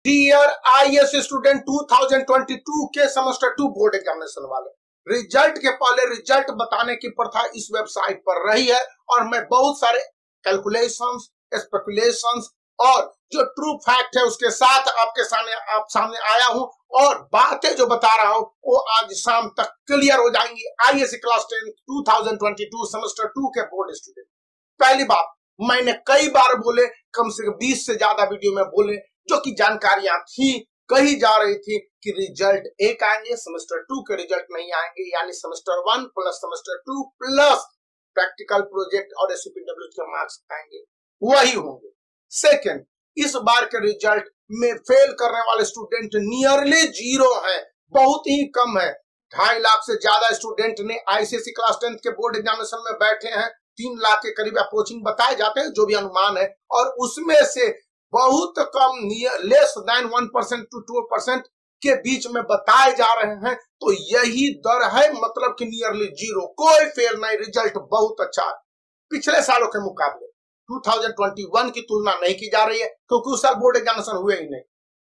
Dear IAS student 2022 के semester 2 board examination वाले, result के पहले रिजल्ट बताने की प्रथा इस वेबसाइट पर रही है और मैं बहुत सारे कैलकुलेशंस, स्पेकुलेशंस और जो ट्रू फैक्ट है उसके साथ आपके सामने आया हूं और बातें जो बता रहा हूं वो आज शाम तक क्लियर हो जाएंगी आईएएस क्लास 10 2022 सेमेस्टर 2 के बोर्ड स्टूडेंट। पहली बात, मैंने कई बार बोले, कम से कम 20 से ज्यादा वीडियो में बोले, जो कि जानकारियां थी, कही जा रही थी कि रिजल्ट एक आएंगे, सेमेस्टर 2 के रिजल्ट नहीं आएंगे, यानी semester 1 plus semester 2 plus practical project और एसपीडब्ल्यू के मार्क्स आएंगे, वही होंगे। सेकंड, इस बार के रिजल्ट में फेल करने वाले स्टूडेंट नियरली 0 है, बहुत ही कम है। 2.5 लाख से ज्यादा स्टूडेंट ने आईसीएसई क्लास 10 के बोर्ड एग्जामिनेशन में बैठे हैं। 3 लाख के करीब अप्रोचिंग बताए जाते हैं, जो भी अनुमान है, और उसमें से बहुत कम, लेस देन 1% to 2% के बीच में बताए जा रहे हैं। तो यही दर है, मतलब कि नियरली 0, कोई फेल नहीं। रिजल्ट बहुत अच्छा है। पिछले सालों के मुकाबले 2021 की तुलना नहीं की जा रही है, क्योंकि उस साल बोर्ड एग्जामिनेशन हुए ही नहीं।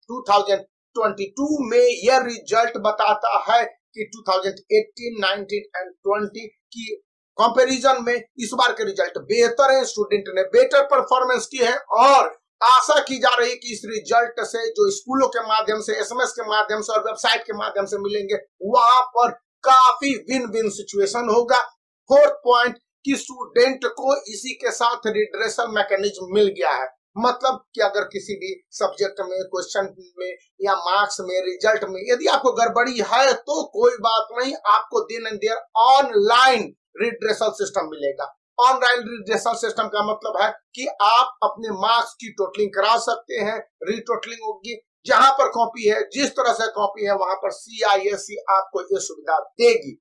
2022 में यह रिजल्ट बताता है कि 2018, 19 एंड 20 की कंपैरिजन में इस बार के रिजल्ट बेहतर है। स्टूडेंट ने बेटर परफॉर्मेंस की है और आशा की जा रही है कि इस रिजल्ट से जो स्कूलों के माध्यम से, एसएमएस के माध्यम से और वेबसाइट के माध्यम से मिलेंगे, वहां पर काफी विन विन सिचुएशन होगा। फोर्थ पॉइंट, कि स्टूडेंट को इसी के साथ रिड्रेसल मैकेनिज्म मिल गया है, मतलब कि अगर किसी भी सब्जेक्ट में, क्वेश्चन में या मार्क्स में, रिजल्ट में यदि आपको गड़बड़ी है तो कोई बात नहीं, आपको then and there online redressal system मिलेगा। ऑनलाइन रिड्रेसल सिस्टम का मतलब है कि आप अपने मार्क्स की टोटलिंग करा सकते हैं, रीटोटलिंग होगी, जहां पर कॉपी है, जिस तरह से कॉपी है वहां पर सीआईएससी आपको यह सुविधा देगी।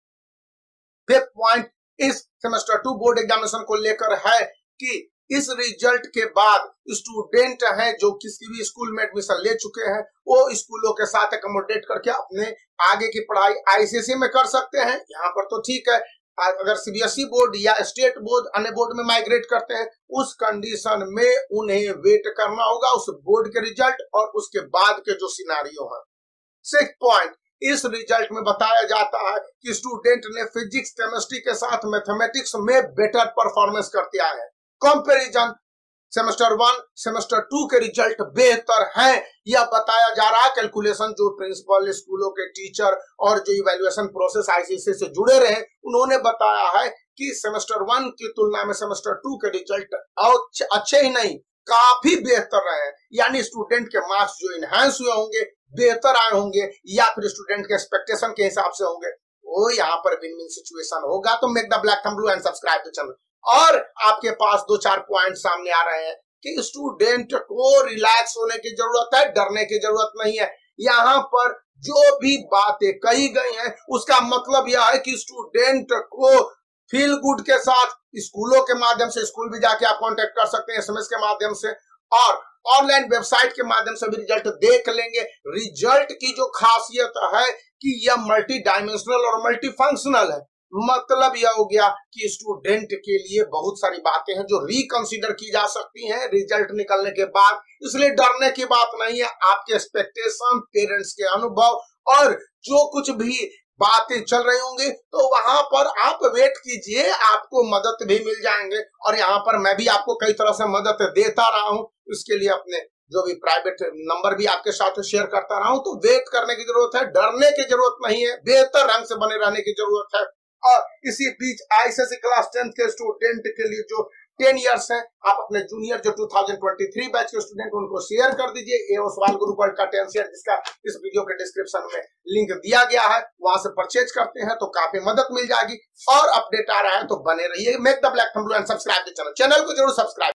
फिफ्थ पॉइंट इस सेमेस्टर 2 बोर्ड एग्जामिनेशन को लेकर है कि इस रिजल्ट के बाद स्टूडेंट हैं जो किसी भी स्कूल में एडमिशन ले चुके हैं, वो स्कूलों के साथ अकोमोडेट करके अपने आगे की पढ़ाई आईसीएसई में कर सकते हैं। यहाँ पर तो ठीक है, अगर सीबीएसई बोर्ड या स्टेट बोर्ड अन्य बोर्ड में माइग्रेट करते हैं, उस कंडीशन में उन्हें वेट करना होगा उस बोर्ड के रिजल्ट और उसके बाद के जो सिनारियो है। सिक्स्थ पॉइंट, इस रिजल्ट में बताया जाता है कि स्टूडेंट ने फिजिक्स, केमिस्ट्री के साथ मैथमेटिक्स में बेटर परफॉर्मेंस करते आए हैं। कंपैरिजन सेमेस्टर 1, सेमेस्टर 2 के रिजल्ट बेहतर हैं, यह बताया जा रहा है। कैलकुलेशन जो प्रिंसिपल, स्कूलों के टीचर और जो इवैल्यूएशन प्रोसेस आईसीएसई से जुड़े रहे, उन्होंने बताया है कि सेमेस्टर 1 की तुलना में सेमेस्टर 2 के रिजल्ट अच्छे ही नहीं, काफी बेहतर रहे। यानी स्टूडेंट के मार्क्स जो इनहैंस हुए होंगे, बेहतर आए होंगे, या फिर स्टूडेंट के एक्सपेक्टेशन के हिसाब से होंगे, वो यहाँ पर विन विन सिचुएशन होगा। तो make the black thumb blue and subscribe the channel. और आपके पास 2-4 पॉइंट सामने आ रहे हैं कि स्टूडेंट को रिलैक्स होने की जरूरत है, डरने की जरूरत नहीं है। यहाँ पर जो भी बातें कही गई हैं उसका मतलब यह है कि स्टूडेंट को फील गुड के साथ स्कूलों के माध्यम से, स्कूल भी जाके आप कांटेक्ट कर सकते हैं एसएमएस के माध्यम से, और ऑनलाइन वेबसाइट के माध्यम से भी रिजल्ट देख लेंगे। रिजल्ट की जो खासियत है कि यह मल्टी डायमेंशनल और मल्टी फंक्शनल है। मतलब यह हो गया कि स्टूडेंट के लिए बहुत सारी बातें हैं जो रिकंसीडर की जा सकती हैं रिजल्ट निकलने के बाद, इसलिए डरने की बात नहीं है। आपके एक्सपेक्टेशन, पेरेंट्स के अनुभव और जो कुछ भी बातें चल रही होंगी, तो वहां पर आप वेट कीजिए, आपको मदद भी मिल जाएंगे। और यहाँ पर मैं भी आपको कई तरह से मदद देता रहा हूँ, इसके लिए अपने जो भी प्राइवेट नंबर भी आपके साथ शेयर करता रहा हूँ। तो वेट करने की जरूरत है, डरने की जरूरत नहीं है, बेहतर रंग से बने रहने की जरूरत है। और इसी बीच आईसीएसई क्लास 10 के स्टूडेंट के लिए जो 10 इयर्स हैं, आप अपने जूनियर जो 2023 बैच के स्टूडेंट उनको शेयर कर दीजिए। एओ सवाल गुरु वर्ल्ड का 10 शेयर, जिसका इस वीडियो के डिस्क्रिप्शन में लिंक दिया गया है, वहां से परचेज करते हैं तो काफी मदद मिल जाएगी। और अपडेट आ रहा है तो बने रहिए। Make the black thumb blue and subscribe the channel को जरूर सब्सक्राइब।